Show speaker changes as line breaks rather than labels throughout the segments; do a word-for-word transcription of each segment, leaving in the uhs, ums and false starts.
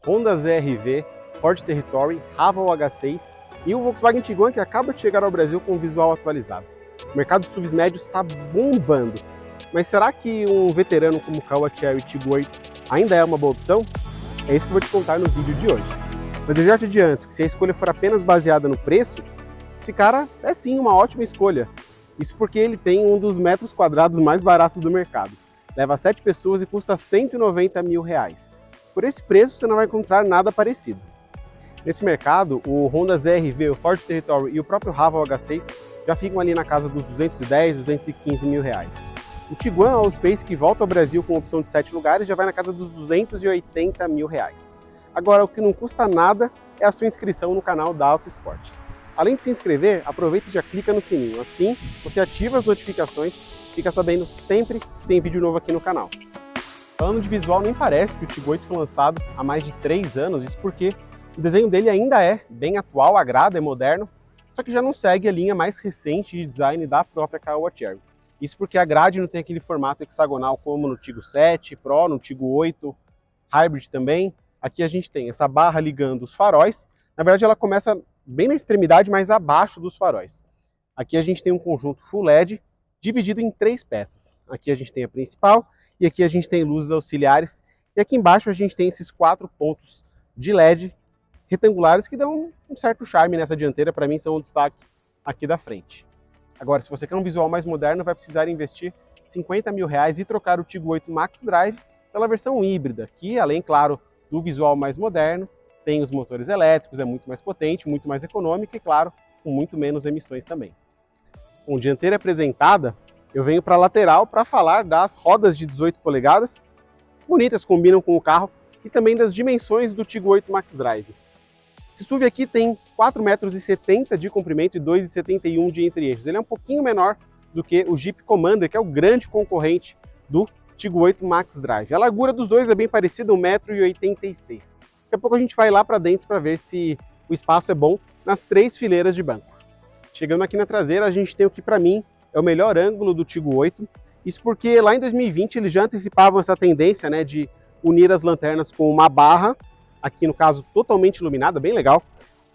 Honda Z R V, Ford Territory, Haval H seis e o Volkswagen Tiguan, que acaba de chegar ao Brasil com um visual atualizado. O mercado de S U Vs médios está bombando, mas será que um veterano como o Caoa Chery Tiggo oito ainda é uma boa opção? É isso que eu vou te contar no vídeo de hoje. Mas eu já te adianto que se a escolha for apenas baseada no preço, esse cara é sim uma ótima escolha. Isso porque ele tem um dos metros quadrados mais baratos do mercado. Leva sete pessoas e custa cento e noventa mil reais. Por esse preço você não vai encontrar nada parecido. Nesse mercado, o Honda Z R V, o Ford Territory e o próprio Haval H seis já ficam ali na casa dos duzentos e dez, duzentos e quinze mil reais. O Tiguan Allspace, que volta ao Brasil com opção de sete lugares, já vai na casa dos duzentos e oitenta mil reais. Agora, o que não custa nada é a sua inscrição no canal da Auto Sport. Além de se inscrever, aproveita e já clica no sininho. Assim, você ativa as notificações, fica sabendo sempre que tem vídeo novo aqui no canal. Falando de visual, nem parece que o Tiggo oito foi lançado há mais de três anos, isso porque o desenho dele ainda é bem atual, agrada, é moderno, só que já não segue a linha mais recente de design da própria Caoa Chery. Isso porque a grade não tem aquele formato hexagonal como no Tiggo sete Pro, no Tiggo oito, Hybrid também. Aqui a gente tem essa barra ligando os faróis. Na verdade ela começa bem na extremidade, mais abaixo dos faróis. Aqui a gente tem um conjunto Full L E D dividido em três peças. Aqui a gente tem a principal e aqui a gente tem luzes auxiliares. E aqui embaixo a gente tem esses quatro pontos de L E D retangulares que dão um certo charme nessa dianteira. Para mim são um destaque aqui da frente. Agora, se você quer um visual mais moderno, vai precisar investir cinquenta mil reais e trocar o Tiggo oito Max Drive pela versão híbrida, que além, claro, do visual mais moderno, tem os motores elétricos, é muito mais potente, muito mais econômico e, claro, com muito menos emissões também. Com dianteira apresentada, eu venho para a lateral para falar das rodas de dezoito polegadas, bonitas, combinam com o carro, e também das dimensões do Tiggo oito Max Drive. Esse S U V aqui tem quatro metros e setenta de comprimento e dois metros e setenta e um de entre-eixos. Ele é um pouquinho menor do que o Jeep Commander, que é o grande concorrente do Tiggo oito Max Drive. A largura dos dois é bem parecida, um metro e oitenta e seis. Daqui a pouco a gente vai lá para dentro para ver se o espaço é bom nas três fileiras de banco. Chegando aqui na traseira, a gente tem o que para mim é o melhor ângulo do Tiggo oito. Isso porque lá em dois mil e vinte eles já antecipavam essa tendência, né, de unir as lanternas com uma barra, aqui no caso totalmente iluminada, bem legal.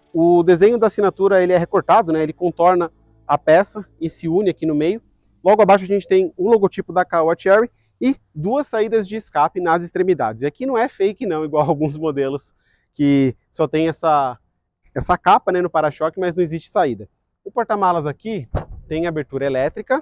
O desenho da assinatura ele é recortado, né, ele contorna a peça e se une aqui no meio. Logo abaixo a gente tem o logotipo da Caoa Chery e duas saídas de escape nas extremidades. E aqui não é fake não, igual alguns modelos que só tem essa, essa capa, né, no para-choque, mas não existe saída. O porta-malas aqui tem abertura elétrica,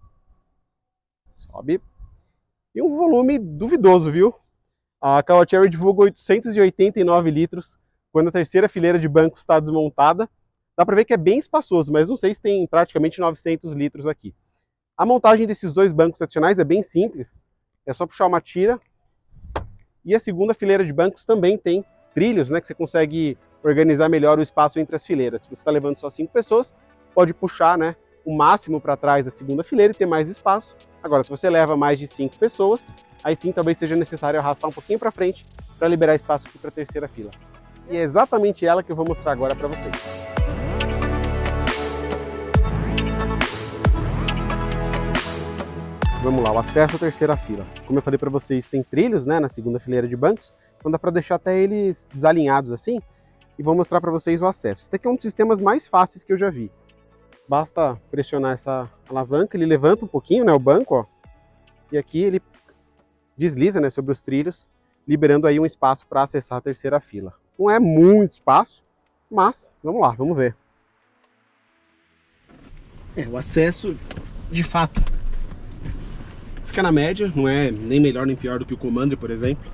sobe, e um volume duvidoso, viu? A Caoa Chery divulga oitocentos e oitenta e nove litros quando a terceira fileira de banco está desmontada. Dá para ver que é bem espaçoso, mas não sei se tem praticamente novecentos litros aqui. A montagem desses dois bancos adicionais é bem simples. É só puxar uma tira. E a segunda fileira de bancos também tem trilhos, né, que você consegue organizar melhor o espaço entre as fileiras. Se você está levando só cinco pessoas, você pode puxar, né, o máximo para trás da segunda fileira e ter mais espaço. Agora, se você leva mais de cinco pessoas, aí sim talvez seja necessário arrastar um pouquinho para frente para liberar espaço aqui para a terceira fila. E é exatamente ela que eu vou mostrar agora para vocês. Vamos lá, o acesso à terceira fila. Como eu falei para vocês, tem trilhos, né, na segunda fileira de bancos, então dá para deixar até eles desalinhados assim, e vou mostrar para vocês o acesso. Esse aqui é um dos sistemas mais fáceis que eu já vi. Basta pressionar essa alavanca, ele levanta um pouquinho, né, o banco, ó, e aqui ele desliza, né, sobre os trilhos, liberando aí um espaço para acessar a terceira fila. Não é muito espaço, mas vamos lá, vamos ver. É, o acesso, de fato, fica na média, não é nem melhor nem pior do que o Commander, por exemplo.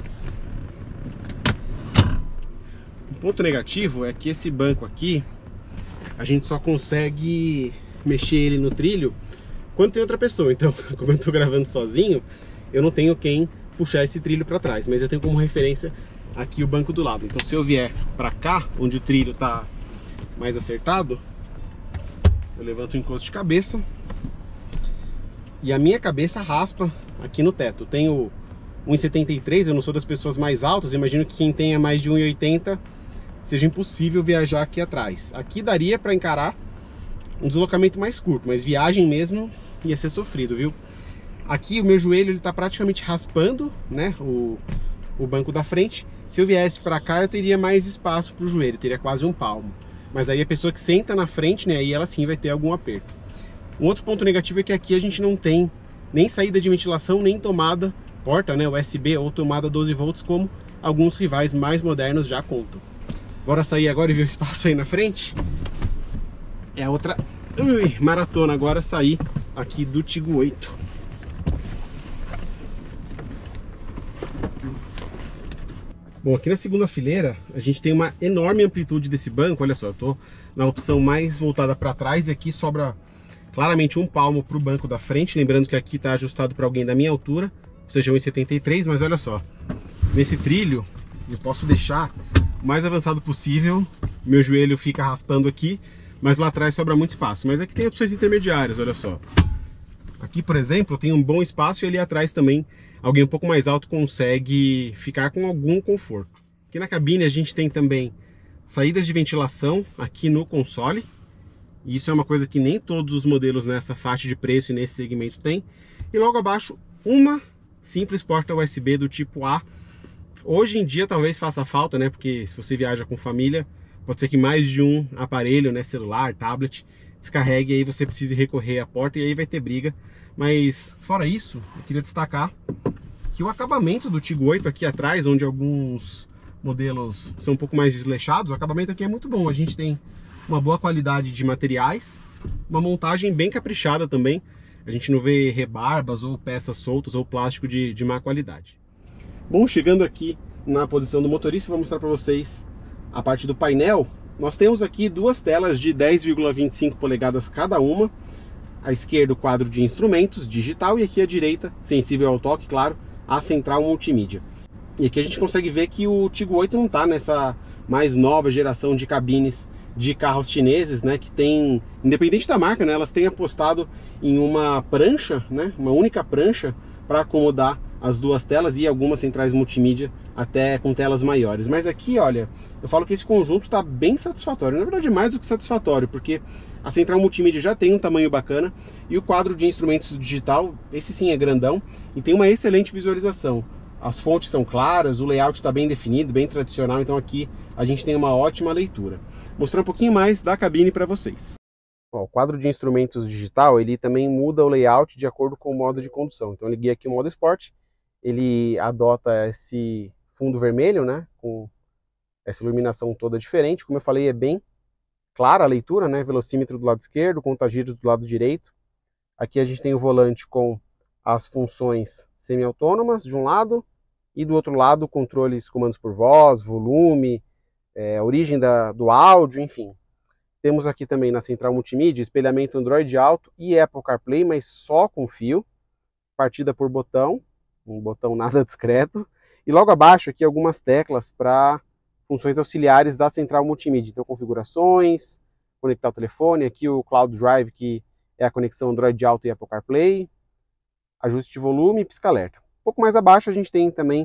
O ponto negativo é que esse banco aqui, a gente só consegue mexer ele no trilho quando tem outra pessoa. Então, como eu estou gravando sozinho, eu não tenho quem puxar esse trilho para trás, mas eu tenho como referência aqui o banco do lado. Então, se eu vier para cá, onde o trilho está mais acertado, eu levanto o encosto de cabeça e a minha cabeça raspa aqui no teto. Eu tenho um metro e setenta e três, eu não sou das pessoas mais altas, eu imagino que quem tenha mais de um metro e oitenta seja impossível viajar aqui atrás. Aqui daria para encarar um deslocamento mais curto, mas viagem mesmo ia ser sofrido, viu? Aqui o meu joelho ele tá praticamente raspando, né, o, o banco da frente, Se eu viesse para cá, eu teria mais espaço para o joelho, teria quase um palmo. Mas aí a pessoa que senta na frente, né, aí ela sim vai ter algum aperto. Um outro ponto negativo é que aqui a gente não tem nem saída de ventilação, nem tomada, porta, né, U S B ou tomada doze volts, como alguns rivais mais modernos já contam. Bora sair agora e ver o espaço aí na frente? É a outra ui, maratona agora, sair aqui do Tigo oito. Bom, aqui na segunda fileira a gente tem uma enorme amplitude desse banco. Olha só, eu tô na opção mais voltada para trás e aqui sobra claramente um palmo para o banco da frente. Lembrando que aqui está ajustado para alguém da minha altura, ou seja, um e setenta e três, mas olha só, nesse trilho eu posso deixar o mais avançado possível, meu joelho fica raspando aqui, mas lá atrás sobra muito espaço. Mas aqui tem opções intermediárias, olha só. Aqui, por exemplo, tem um bom espaço e ali atrás também alguém um pouco mais alto consegue ficar com algum conforto. Aqui na cabine a gente tem também saídas de ventilação aqui no console. E isso é uma coisa que nem todos os modelos nessa faixa de preço e nesse segmento tem. E logo abaixo, uma simples porta U S B do tipo A. Hoje em dia talvez faça falta, né? Porque se você viaja com família, pode ser que mais de um aparelho, né, celular, tablet, descarregue e aí você precise recorrer à porta e aí vai ter briga. Mas fora isso, eu queria destacar que o acabamento do Tigo oito aqui atrás, onde alguns modelos são um pouco mais desleixados, o acabamento aqui é muito bom. A gente tem uma boa qualidade de materiais, uma montagem bem caprichada também. A gente não vê rebarbas ou peças soltas ou plástico de, de má qualidade. Bom, chegando aqui na posição do motorista, vou mostrar para vocês a parte do painel. Nós temos aqui duas telas de dez vírgula vinte e cinco polegadas cada uma. À esquerda o quadro de instrumentos digital e aqui à direita, sensível ao toque, claro, a central multimídia. E aqui a gente consegue ver que o Tigo oito não está nessa mais nova geração de cabines de carros chineses, né, que tem, independente da marca, né, elas têm apostado em uma prancha, né, uma única prancha para acomodar as duas telas e algumas centrais multimídia até com telas maiores. Mas aqui, olha, eu falo que esse conjunto está bem satisfatório, na verdade mais do que satisfatório, porque a central multimídia já tem um tamanho bacana e o quadro de instrumentos digital, esse sim é grandão e tem uma excelente visualização. As fontes são claras, o layout está bem definido, bem tradicional, então aqui a gente tem uma ótima leitura. Mostrar um pouquinho mais da cabine para vocês. Ó, o quadro de instrumentos digital, ele também muda o layout de acordo com o modo de condução. Então eu liguei aqui o modo Sport, ele adota esse fundo vermelho, né, com essa iluminação toda diferente. Como eu falei, é bem clara a leitura, né, velocímetro do lado esquerdo, contagiros do lado direito. Aqui a gente tem o volante com as funções semi-autônomas de um lado e do outro lado controles, comandos por voz, volume, é, origem da, do áudio, enfim. Temos aqui também na central multimídia espelhamento Android Auto e Apple CarPlay, mas só com fio, partida por botão, um botão nada discreto, e logo abaixo aqui algumas teclas para funções auxiliares da central multimídia, então configurações, conectar o telefone, aqui o Cloud Drive, que é a conexão Android Auto e Apple CarPlay, ajuste de volume e pisca-alerta. Um pouco mais abaixo a gente tem também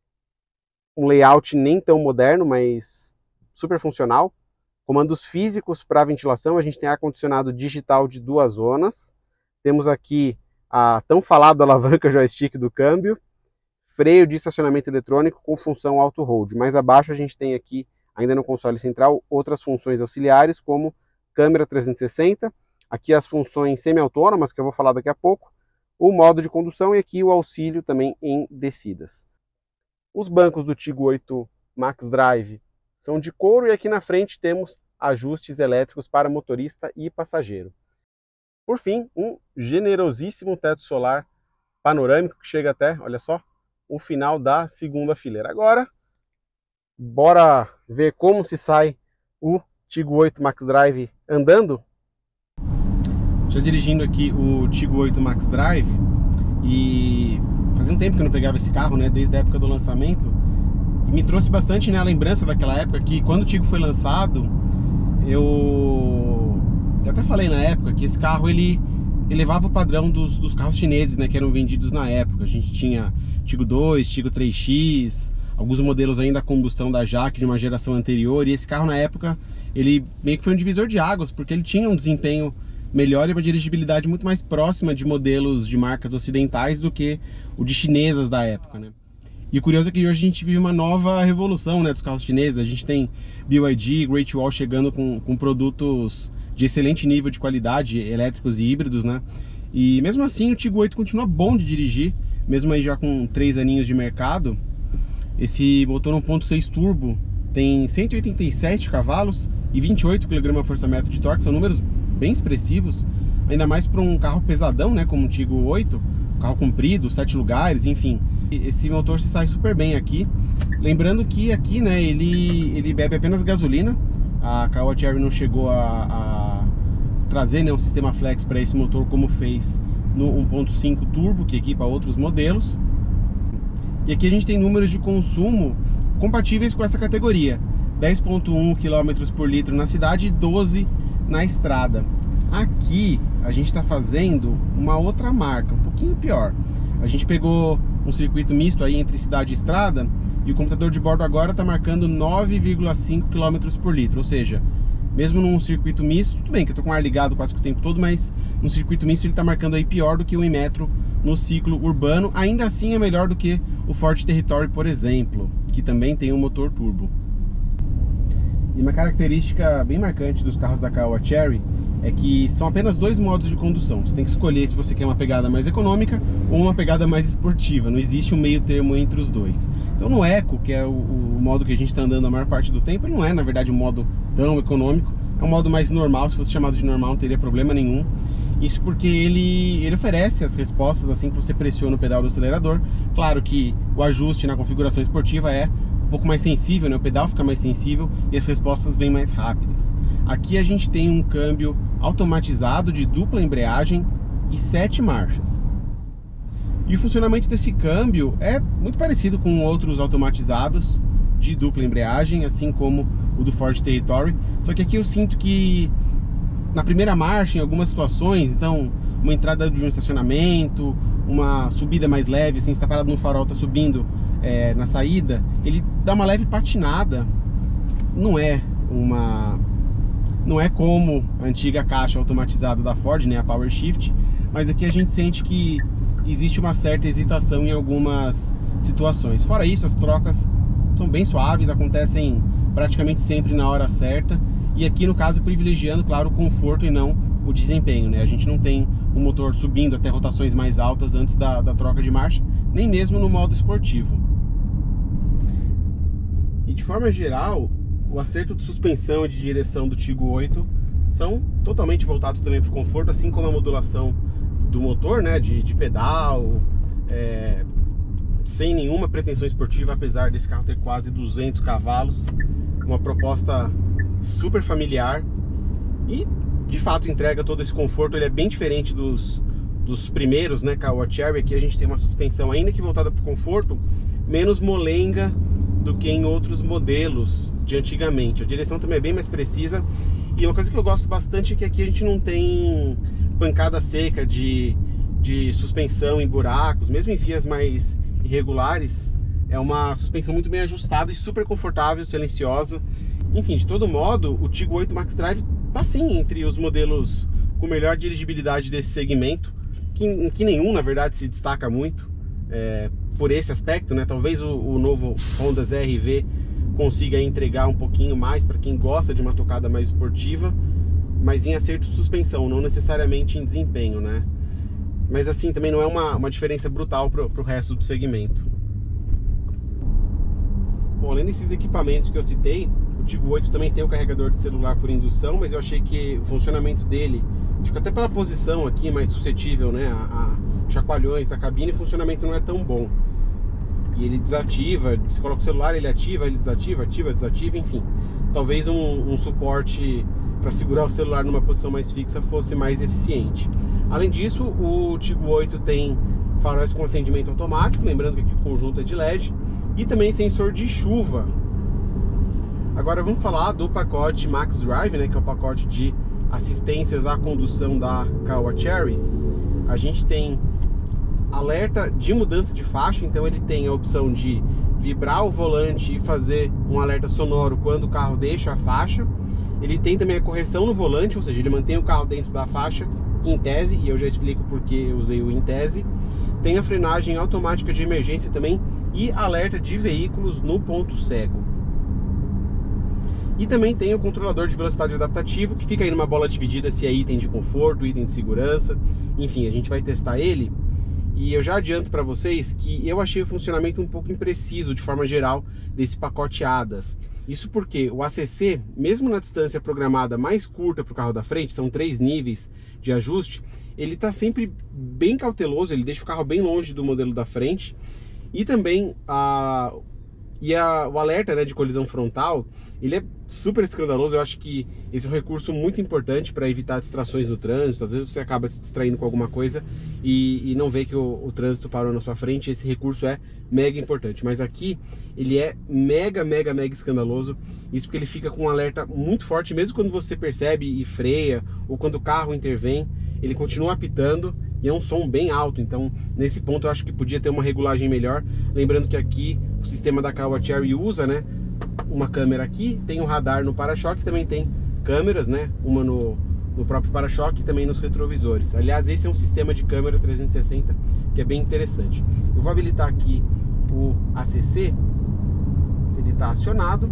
um layout nem tão moderno, mas super funcional. Comandos físicos para ventilação, a gente tem ar-condicionado digital de duas zonas. Temos aqui a tão falada alavanca joystick do câmbio, freio de estacionamento eletrônico com função auto-hold. Mais abaixo a gente tem aqui, ainda no console central, outras funções auxiliares como câmera trezentos e sessenta, aqui as funções semi-autônomas, que eu vou falar daqui a pouco, o modo de condução e aqui o auxílio também em descidas. Os bancos do Tigo oito Max Drive são de couro e aqui na frente temos ajustes elétricos para motorista e passageiro. Por fim, um generosíssimo teto solar panorâmico que chega até, olha só, o final da segunda fileira. Agora, bora ver como se sai o Tigo oito Max Drive andando? Já dirigindo aqui o Tigo oito Max Drive e fazia um tempo que eu não pegava esse carro, né, desde a época do lançamento, e me trouxe bastante, né, a lembrança daquela época que quando o Tigo foi lançado, eu, eu até falei na época que esse carro ele elevava o padrão dos, dos carros chineses, né, que eram vendidos na época. A gente tinha Tigo dois, Tigo três X, alguns modelos ainda a combustão da Jaque de uma geração anterior, e esse carro na época ele meio que foi um divisor de águas, porque ele tinha um desempenho melhor e uma dirigibilidade muito mais próxima de modelos de marcas ocidentais do que o de chinesas da época, né? E o curioso é que hoje a gente vive uma nova revolução, né, dos carros chineses. A gente tem B Y D, Great Wall chegando com, com produtos de excelente nível de qualidade, elétricos e híbridos, né? E mesmo assim o Tiggo oito continua bom de dirigir, mesmo aí já com três aninhos de mercado. Esse motor um ponto seis turbo tem cento e oitenta e sete cavalos e vinte e oito quilos-força-metro de torque, são números bem expressivos, ainda mais para um carro pesadão, né, como o Tiggo oito, carro comprido, sete lugares, enfim. Esse motor se sai super bem aqui. Lembrando que aqui, né, ele, ele bebe apenas gasolina. A Caoa Chery não chegou a, a trazer, né, um sistema flex para esse motor como fez no um ponto cinco turbo, que equipa outros modelos. E aqui a gente tem números de consumo compatíveis com essa categoria: dez vírgula um quilômetros por litro na cidade e doze na estrada. Aqui a gente está fazendo uma outra marca, um pouquinho pior. A gente pegou um circuito misto aí entre cidade e estrada, e o computador de bordo agora está marcando nove vírgula cinco quilômetros por litro, ou seja, mesmo num circuito misto, tudo bem que eu tô com o ar ligado quase que o tempo todo, mas no circuito misto ele está marcando aí pior do que o Inmetro no ciclo urbano. Ainda assim é melhor do que o Ford Territory, por exemplo, que também tem um motor turbo. E uma característica bem marcante dos carros da Caoa Chery é que são apenas dois modos de condução. Você tem que escolher se você quer uma pegada mais econômica ou uma pegada mais esportiva. Não existe um meio termo entre os dois. Então no Eco, que é o, o modo que a gente está andando a maior parte do tempo, ele não é na verdade um modo tão econômico. É um modo mais normal. Se fosse chamado de normal não teria problema nenhum. Isso porque ele, ele oferece as respostas assim que você pressiona o pedal do acelerador. Claro que o ajuste na configuração esportiva é um pouco mais sensível, né? O pedal fica mais sensível e as respostas vêm mais rápidas. Aqui a gente tem um câmbio automatizado de dupla embreagem e sete marchas. E o funcionamento desse câmbio é muito parecido com outros automatizados de dupla embreagem, assim como o do Ford Territory. Só que aqui eu sinto que na primeira marcha, em algumas situações, então uma entrada de um estacionamento, uma subida mais leve, assim, você está parado no farol, está subindo é, na saída, ele dá uma leve patinada. Não é uma... Não é como a antiga caixa automatizada da Ford, né, a Power Shift, mas aqui a gente sente que existe uma certa hesitação em algumas situações. Fora isso, as trocas são bem suaves, acontecem praticamente sempre na hora certa, e aqui no caso privilegiando, claro, o conforto e não o desempenho, né? A gente não tem o motor subindo até rotações mais altas antes da, da troca de marcha, nem mesmo no modo esportivo. E de forma geral, o acerto de suspensão e de direção do Tiggo oito são totalmente voltados também para o conforto, assim como a modulação do motor, né, de, de pedal, é, sem nenhuma pretensão esportiva, apesar desse carro ter quase duzentos cavalos, uma proposta super familiar e de fato entrega todo esse conforto. Ele é bem diferente dos, dos primeiros, né, Caoa Chery. Aqui a gente tem uma suspensão ainda que voltada para o conforto, menos molenga do que em outros modelos de antigamente. A direção também é bem mais precisa, e uma coisa que eu gosto bastante é que aqui a gente não tem pancada seca de, de suspensão em buracos, mesmo em vias mais irregulares. É uma suspensão muito bem ajustada e super confortável, silenciosa. Enfim, de todo modo, o Tiggo oito Max Drive está sim entre os modelos com melhor dirigibilidade desse segmento, que, em que nenhum na verdade se destaca muito é, por esse aspecto, né? Talvez o, o novo Honda Z R V consiga entregar um pouquinho mais para quem gosta de uma tocada mais esportiva, mas em acerto de suspensão, não necessariamente em desempenho, né? Mas assim, também não é uma, uma diferença brutal para o resto do segmento. Bom, além desses equipamentos que eu citei, o Tiggo oito também tem o carregador de celular por indução, mas eu achei que o funcionamento dele, acho que até pela posição aqui, mais suscetível, né, a, a chacoalhões da cabine, o funcionamento não é tão bom. E ele desativa, você coloca o celular, ele ativa, ele desativa, ativa, desativa, enfim. Talvez um, um suporte para segurar o celular numa posição mais fixa fosse mais eficiente. Além disso, o Tiggo oito tem faróis com acendimento automático, lembrando que aqui o conjunto é de L E D, e também sensor de chuva. Agora vamos falar do pacote Max Drive, né, que é o pacote de assistências à condução da Caoa Chery. A gente tem alerta de mudança de faixa, então ele tem a opção de vibrar o volante e fazer um alerta sonoro quando o carro deixa a faixa. Ele tem também a correção no volante, ou seja, ele mantém o carro dentro da faixa em tese, e eu já explico porque eu usei o em tese. Tem a frenagem automática de emergência também e alerta de veículos no ponto cego. E também tem o controlador de velocidade adaptativo, que fica aí numa bola dividida se é item de conforto, item de segurança. Enfim, a gente vai testar ele. E eu já adianto para vocês que eu achei o funcionamento um pouco impreciso, de forma geral, desse pacote A D A S. Isso porque o A C C, mesmo na distância programada mais curta para o carro da frente, são três níveis de ajuste, ele está sempre bem cauteloso, ele deixa o carro bem longe do modelo da frente. E também a... E a, o alerta, né, de colisão frontal, ele é super escandaloso. Eu acho que esse é um recurso muito importante para evitar distrações no trânsito. Às vezes você acaba se distraindo com alguma coisa e, e não vê que o, o trânsito parou na sua frente. Esse recurso é mega importante, mas aqui ele é mega, mega, mega escandaloso. Isso porque ele fica com um alerta muito forte, mesmo quando você percebe e freia, ou quando o carro intervém, ele continua apitando. E é um som bem alto, então nesse ponto eu acho que podia ter uma regulagem melhor. Lembrando que aqui o sistema da Caoa Chery usa, né, uma câmera aqui, tem um radar no para-choque, também tem câmeras, né, uma no, no próprio para-choque e também nos retrovisores. Aliás, esse é um sistema de câmera trezentos e sessenta que é bem interessante. Eu vou habilitar aqui o A C C, ele está acionado.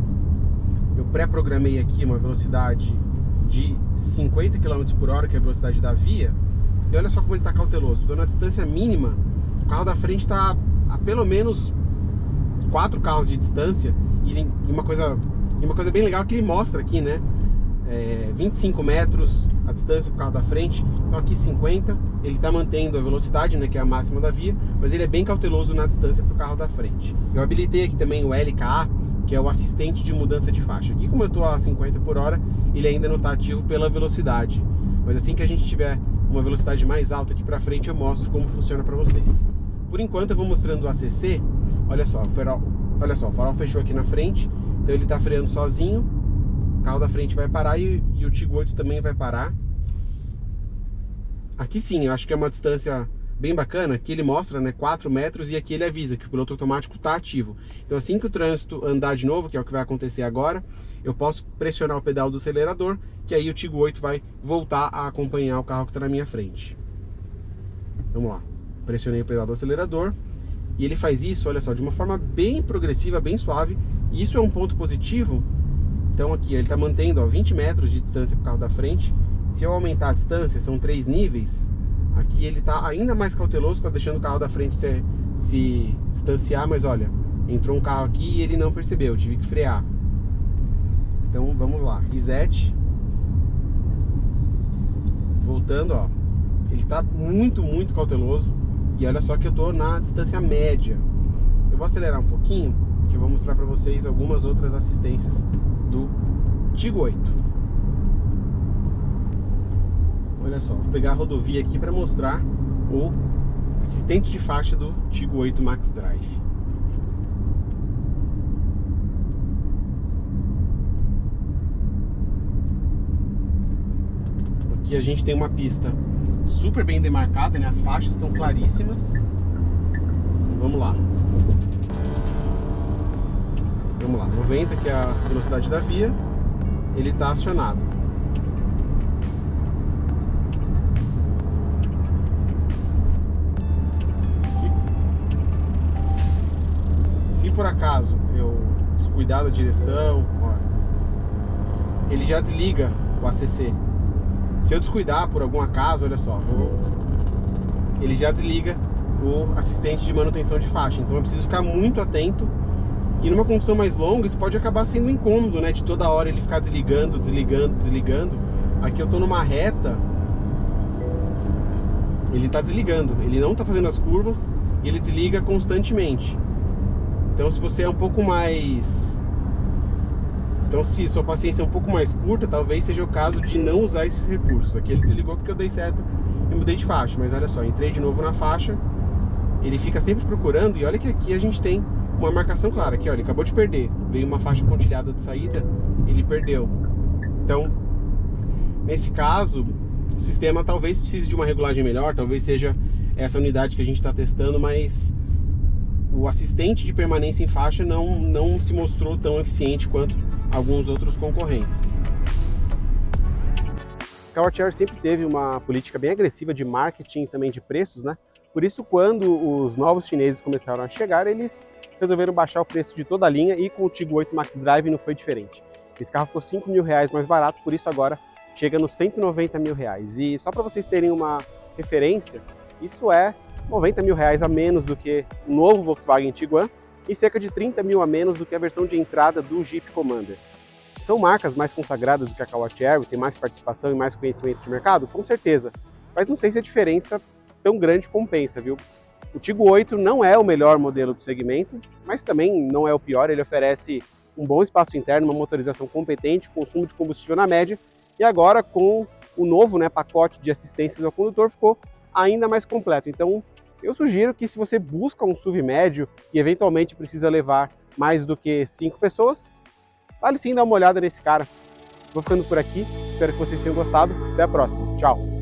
Eu pré-programei aqui uma velocidade de cinquenta quilômetros por hora, que é a velocidade da via. E olha só como ele está cauteloso. Estou na distância mínima, o carro da frente está a pelo menos quatro carros de distância. E uma coisa, e uma coisa bem legal que ele mostra aqui, né? É, vinte e cinco metros a distância para o carro da frente. Então aqui cinquenta, ele está mantendo a velocidade, né, que é a máxima da via, mas ele é bem cauteloso na distância para o carro da frente. Eu habilitei aqui também o L K A, que é o assistente de mudança de faixa. Aqui, como eu estou a cinquenta por hora, ele ainda não está ativo pela velocidade. Mas assim que a gente tiver uma velocidade mais alta aqui para frente, eu mostro como funciona para vocês. Por enquanto eu vou mostrando o A C C. Olha só, o farol, olha só, o farol fechou aqui na frente, então ele está freando sozinho. O carro da frente vai parar e, e o Tigo oito também vai parar. Aqui sim, eu acho que é uma distância bem bacana, que ele mostra, né, quatro metros, e aqui ele avisa que o piloto automático está ativo. Então assim que o trânsito andar de novo, que é o que vai acontecer agora, eu posso pressionar o pedal do acelerador, que aí o Tigo oito vai voltar a acompanhar o carro que está na minha frente. Vamos lá, pressionei o pedal do acelerador, e ele faz isso, olha só, de uma forma bem progressiva, bem suave, e isso é um ponto positivo. Então aqui ele está mantendo, ó, vinte metros de distância para o carro da frente. Se eu aumentar a distância, são três níveis, aqui ele está ainda mais cauteloso, está deixando o carro da frente se, se distanciar, mas olha, entrou um carro aqui e ele não percebeu, eu tive que frear. Então vamos lá, reset. Voltando, ó, ele está muito, muito cauteloso. E olha só que eu estou na distância média. Eu vou acelerar um pouquinho, que eu vou mostrar para vocês algumas outras assistências do Tigo oito. Olha só, vou pegar a rodovia aqui para mostrar o assistente de faixa do Tigo oito Max Drive. Aqui a gente tem uma pista super bem demarcada, né? As faixas estão claríssimas. Vamos lá. Vamos lá, noventa, que é a velocidade da via. Ele está acionado. Se, se por acaso eu descuidar da direção, ó, ele já desliga o A C C. Se eu descuidar por algum acaso, olha só, vou, ele já desliga o assistente de manutenção de faixa. Então eu preciso ficar muito atento. E numa condução mais longa, isso pode acabar sendo um incômodo, né? De toda hora ele ficar desligando, desligando, desligando. Aqui eu tô numa reta, ele tá desligando, ele não tá fazendo as curvas, e ele desliga constantemente. Então se você é um pouco mais... Então se sua paciência é um pouco mais curta, talvez seja o caso de não usar esses recursos. Aqui ele desligou porque eu dei seta e mudei de faixa. Mas olha só, entrei de novo na faixa, ele fica sempre procurando, e olha que aqui a gente tem uma marcação clara. Aqui, ó, ele acabou de perder. Veio uma faixa pontilhada de saída, ele perdeu. Então, nesse caso, o sistema talvez precise de uma regulagem melhor, talvez seja essa unidade que a gente está testando, mas o assistente de permanência em faixa não, não se mostrou tão eficiente quanto alguns outros concorrentes. A Caoa Chery sempre teve uma política bem agressiva de marketing e também de preços, né? Por isso, quando os novos chineses começaram a chegar, eles resolveram baixar o preço de toda a linha e com o Tigo oito Max Drive não foi diferente. Esse carro ficou cinco mil reais mais barato, por isso agora chega nos cento e noventa mil reais. E só para vocês terem uma referência, isso é noventa mil reais a menos do que o novo Volkswagen Tiguan e cerca de trinta mil a menos do que a versão de entrada do Jeep Commander. São marcas mais consagradas do que a Caoa Chery, tem mais participação e mais conhecimento de mercado? Com certeza, mas não sei se a diferença tão grande compensa, viu? O Tigo oito não é o melhor modelo do segmento, mas também não é o pior, ele oferece um bom espaço interno, uma motorização competente, consumo de combustível na média, e agora com o novo né, pacote de assistências ao condutor ficou ainda mais completo. Então eu sugiro que se você busca um S U V médio e eventualmente precisa levar mais do que cinco pessoas, vale sim dar uma olhada nesse cara. Vou ficando por aqui, espero que vocês tenham gostado, até a próxima, tchau!